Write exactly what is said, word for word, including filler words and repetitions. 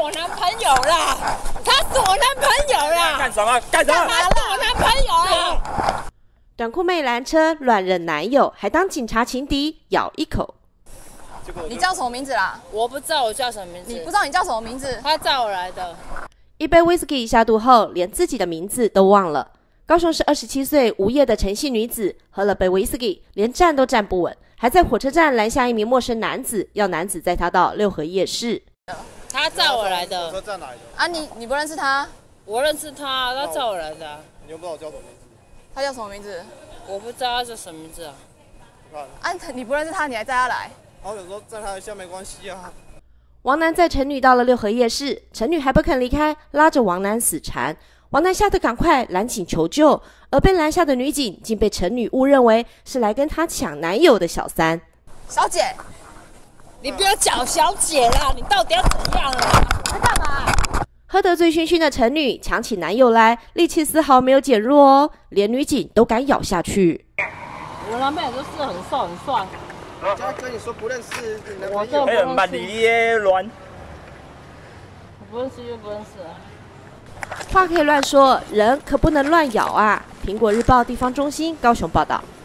我男朋友啦，他是我男朋友啦。 干什么？干什么？ 他是我男朋友啦。 短裤妹拦车乱认男友，还当警察情敌，咬一口。 你叫什么名字啦？ 我不知道我叫什么名字。 你不知道你叫什么名字？ 他载我来的。 一杯 whisky 下肚后，连自己的名字都忘了。高雄市二十七岁无业的陈姓女子，喝了杯 whisky， 连站都站不稳，还在火车站拦下一名陌生男子，要男子载她到六合夜市。 他载我来的。 火车站来的。 啊，你你不认识他？ 我认识他，他载我来的。 你又不知道我叫什么名字？ 他叫什么名字？ 我不知道他叫什么名字啊。 啊，你不认识他，你还载他来？ 然后有时候载他一下没关系啊。 王男载陈女到了六合夜市，陈女还不肯离开，拉着王男死缠。王男吓得赶快拦警求救，而被拦下的女警竟被陈女误认为是来跟她抢男友的小三。 小姐， 你不要叫小姐啦，你到底要怎样啦？ 在干嘛？ 喝得醉醺醺的陈女抢起男友来，力气丝毫没有减弱哦，连女警都敢咬下去。 我男朋友就是很瘦很帅。 人家跟你说不认识你男我朋友， 这哎，蛮离的乱。 我不认识就不认识啊。 话可以乱说，人可不能乱咬啊！苹果日报地方中心高雄报道。